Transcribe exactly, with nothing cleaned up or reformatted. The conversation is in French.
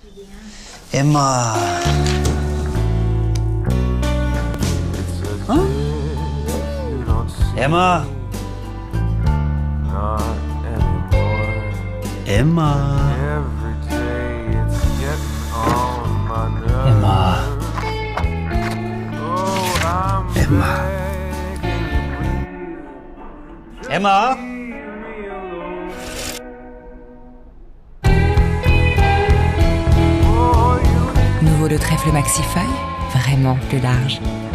Emma. Hein? Emma. Emma. Emma. Emma. Emma. Nouveau le trèfle maxi-feuille, vraiment plus large.